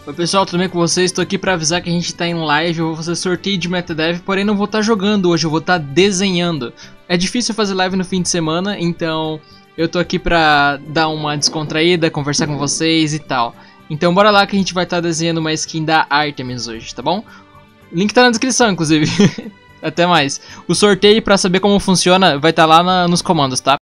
Oi pessoal, tudo bem com vocês? Estou aqui para avisar que a gente está em live, eu vou fazer sorteio de MetaDev, porém não vou estar jogando hoje, eu vou estar desenhando. É difícil fazer live no fim de semana, então eu tô aqui pra dar uma descontraída, conversar com vocês e tal. Então bora lá que a gente vai estar desenhando uma skin da Artemis hoje, tá bom? O link tá na descrição, inclusive. Até mais. O sorteio, pra saber como funciona, vai estar lá nos comandos, tá?